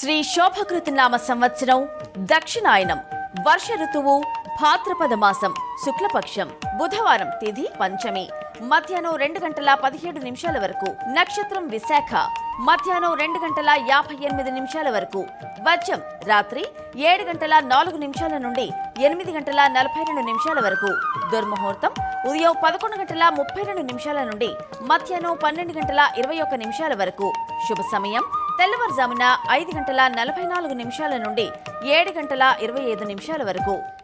శ్రీ శోభకృతనామ సంవత్సరం దక్షిణాయనం వర్ష ఋతువు భాద్రపద మాసం శుక్లపక్షం బుధవారం తిథి పంచమి మధ్యాహ్నం 2:17 వరకు నక్షత్రం విశాఖ మధ్యాహ్నం 2:58 వరకు వజ్రం రాత్రి 7:04 నుండి 8:42 వరకు దుర్ముహూర్తం ఉదయం 11:32 నుండి మధ్యాహ్నం 12:21 వరకు శుభ సమయం తెల్లవారుజామున 5:44 నుండి 7:25 వరకు